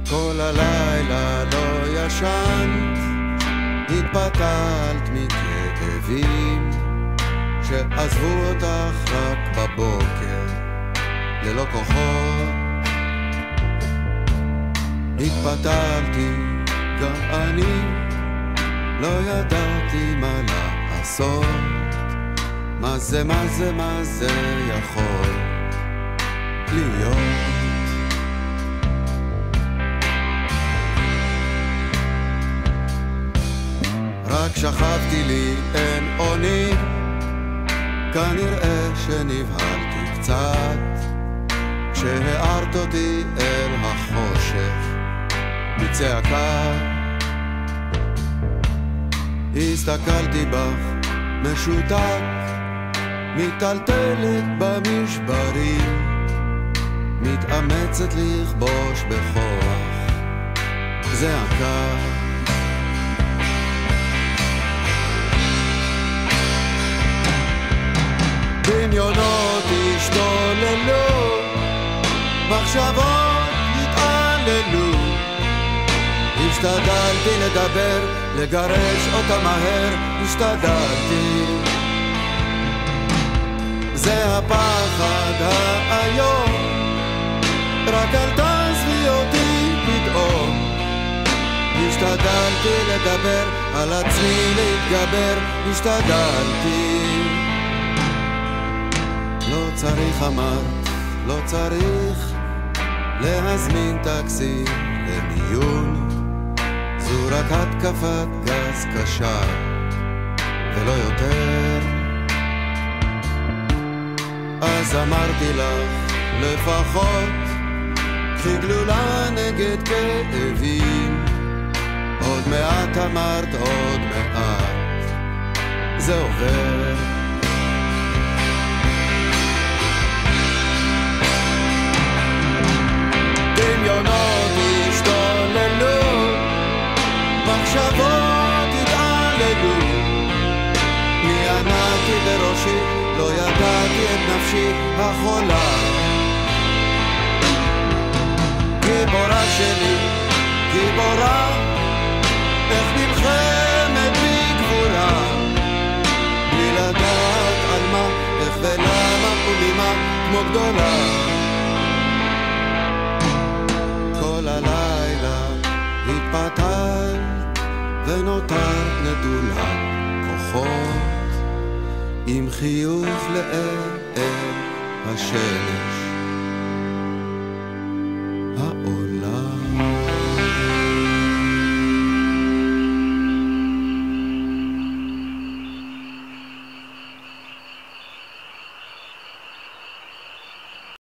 כל הלילה לא ישנת, התפתלת מכאבים שעזבו אותך רק בבוקר ללא כוחות. התפתלתי גם אני, לא ידעתי מה לעשות. מה זה יכול להיות? רק שכבתי לי אין אוני, כנראה שנבהלתי קצת כשהארת אותי אל החושך מצעקה. הסתכלתי בך משותק, מתלתלת במשברים, מתאמצת לכבוש בכוח זעקה. דמיונות השתוללו, מחשבות התעללו, השתדלתי לדבר, לגרש אותה מהר, השתדלתי. זה הפחד האיום, רק אל תעזבי אותי פתאום. השתדלתי לדבר, על עצמי להתגבר, השתדלתי. לא צריך אמרת, לא צריך להזמין טקסי למיון, זו רק התקפת גז קשה ולא יותר. אז אמרתי לך לפחות, קחי גלולה נגד כאבים. עוד מעט אמרת עוד מעט, זה עובר. דמיונות השתוללו, מחשבות התעללו, מי ענקתי בראשי, לא ידעתי את נפשי החולה. גיבורה שלי, גיבורה, איך נלחמת בגבורה, בלי לדעת על מה, איך ולמה וממה, כמו גדולה. כל הלילה התפתלת ונותרת נטולה כוחות, עם חיוך לאל השמש